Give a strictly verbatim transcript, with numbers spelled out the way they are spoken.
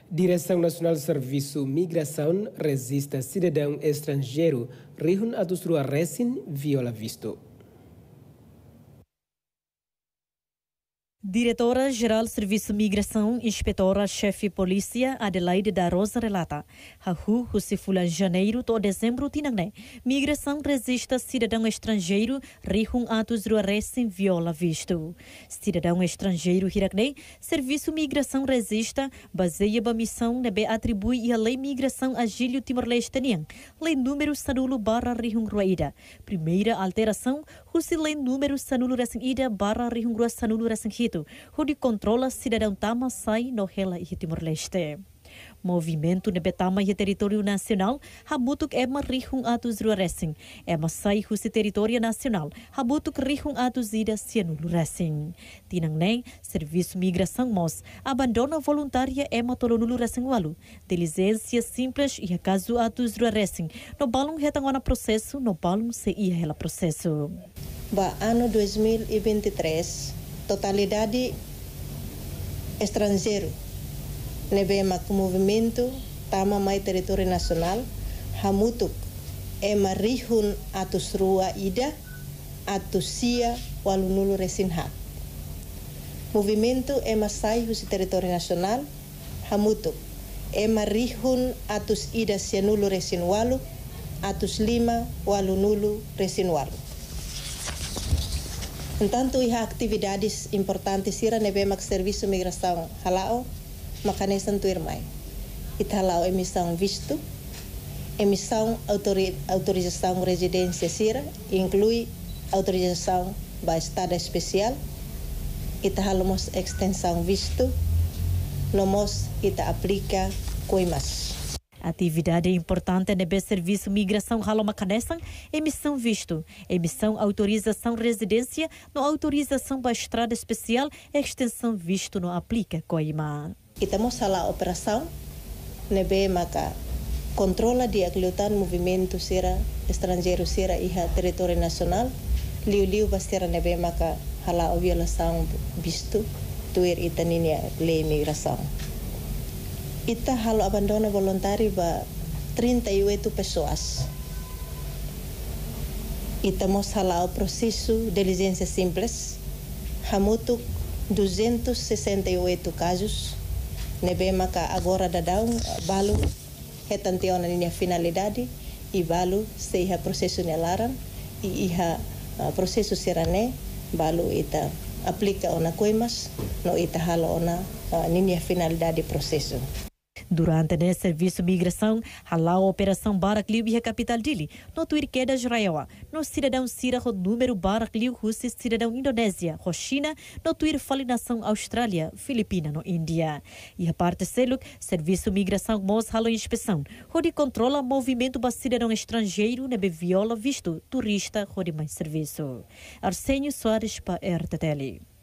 Direção Nacional de Serviço Migração resiste cidadão estrangeiro rihun atus rua resin viola visto. Diretora-Geral Serviço Migração, Inspetora-Chefe Polícia Adelaide da Rosa relata, Hahu Husifulan Janeiro to Dezembro tinangne, Migração resiste cidadão estrangeiro rihun atus rua resin viola visto. Cidadão estrangeiro hirakne, Serviço Migração resiste, baseia ba missão nebe atribui a Lei Migração Agílio Timor-Leste niang, Lei número sanulo barra rihun ruaida. Primeira alteração, Husi Lei número sanulo resin ida barra rihun rua sanulo resin hito. Onde controla cidadão tama sai no hela e Timor-Leste. Movimento de betama e território nacional, habutuk ema rihung atus rua resing, ema sai husi território nacional, habutuk rihung atus ida cianulu resing. Tinang neng, Serviço Migração Mos, abandona voluntária ema tolonulu resing walu, de licença simples e caso atus rua resing, no balong hetangona processo, no balong se ia hela processo. Ba ano dois mil e vinte e três, totalidade estrangeiro nebema com movimento tama mai território nacional hamutuk ema rihun atus rua ida atus sia walunulu resinha movimento ema sai husi território nacional hamutuk ema rihun atus ida sianulu resin walu atus lima walunulu resin walu. Entanto, iha atividades importantes sira nebemak serviço migração halao makanesan tuirmai. Ita halao emissão visto, emissão autori, autorização residência sira, inclui autorização ba estado especial. Ita halamos extensão visto, nomos ita aplica coimas. Atividade importante nebe Serviço Migração Haloma Canesan, emissão visto, emissão autorização residência, no autorização para estrada especial, extensão visto no aplica coima. Estamos a operação nebe maka controla de aglutan movimento sera estrangeiro sera iha território nacional, liu-liu bastera nebe maka hala violação visto, tuir itaninia lei migração. Ita halo abandono voluntário ba trinta e oito pessoas. Ita mos halao processo de licença simples, hamutuk duzentos e sessenta e oito casos, nebe maka agora dadão balu hetanteon na linha finalidade e balu se iha processo nelaran e iha uh, processo serane balu ita aplica ona coimas no ita halo ona uh, linha finalidade processo. Durante o Serviço Migração, a operação Barakliu e a capital dele, no Tuirqueda Jraiawa, no cidadão Sira, o número Barakliu, Rússia, cidadão Indonésia, o China, no Tuir Falinação Austrália, Filipina, no Índia. E a parte Seluk, Serviço Migração Mos Halo Inspeção, onde controla o movimento do cidadão estrangeiro, nebe viola visto turista, onde mais serviço. Arsenio Soares para R T T L.